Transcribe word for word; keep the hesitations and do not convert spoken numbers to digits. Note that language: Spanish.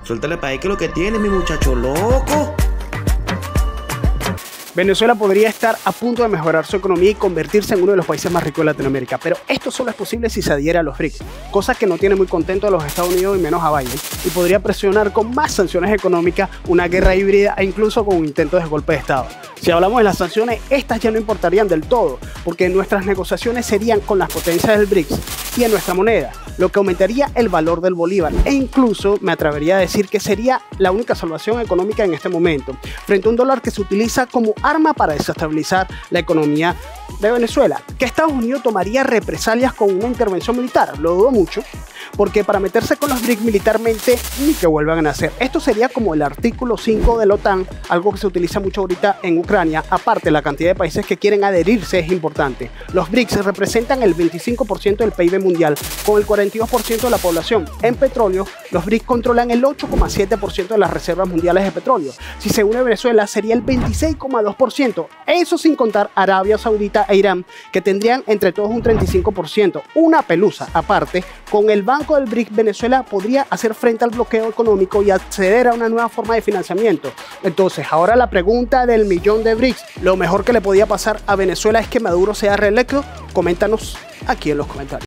Suéltale para ahí que lo que tiene, mi muchacho loco. Venezuela podría estar a punto de mejorar su economía y convertirse en uno de los países más ricos de Latinoamérica, pero esto solo es posible si se adhiere a los BRICS, cosa que no tiene muy contento a los Estados Unidos y menos a Biden, y podría presionar con más sanciones económicas, una guerra híbrida e incluso con un intento de golpe de Estado. Si hablamos de las sanciones, estas ya no importarían del todo, porque nuestras negociaciones serían con las potencias del BRICS y en nuestra moneda, lo que aumentaría el valor del bolívar e incluso me atrevería a decir que sería la única salvación económica en este momento, frente a un dólar que se utiliza como arma para desestabilizar la economía de Venezuela. ¿Que Estados Unidos tomaría represalias con una intervención militar? Lo dudo mucho, porque para meterse con los BRICS militarmente ni que vuelvan a nacer. Esto sería como el artículo cinco de la OTAN, algo que se utiliza mucho ahorita en Ucrania. Aparte, la cantidad de países que quieren adherirse es importante. Los BRICS representan el veinticinco por ciento del P I B mundial, con el cuarenta y dos por ciento de la población. En petróleo, los BRICS controlan el ocho coma siete por ciento de las reservas mundiales de petróleo. Si se une Venezuela, sería el veintiséis coma dos por ciento. Eso sin contar Arabia Saudita e Irán, que tendrían entre todos un treinta y cinco por ciento. Una pelusa. Aparte, con el Banco del BRICS, Venezuela podría hacer frente al bloqueo económico y acceder a una nueva forma de financiamiento. Entonces, ahora la pregunta del millón de BRICS, ¿lo mejor que le podía pasar a Venezuela es que Maduro sea reelecto? Coméntanos aquí en los comentarios.